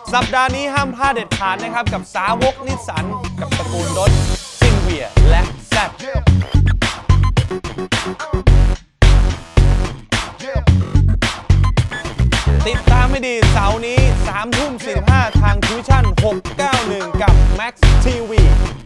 สัปดาห์นี้ห้ามพลาดเด็ดขาดนะครับกับสาวกนิสสันกับตระกูลรถซินเวียและแซดติดตามให้ดีเสาร์นี้ 3:45 ทางทูชั่น691กับ Max TV